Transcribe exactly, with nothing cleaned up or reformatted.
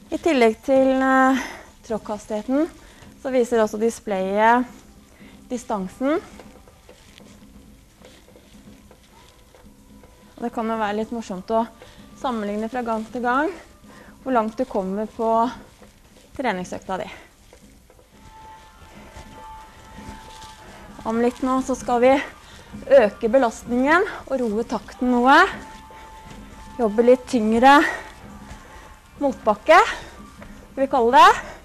I tillegg til uh, tråkkhastigheten, så viser også displayet distansen. Og det kan jo være litt morsomt å sammenligne fra gang til gang hvor langt du kommer på treningsøkta di. Om litt nå så skal vi øke belastningen og roe takten noe. Jobbe litt tyngre motbakke, skal vi kalle det.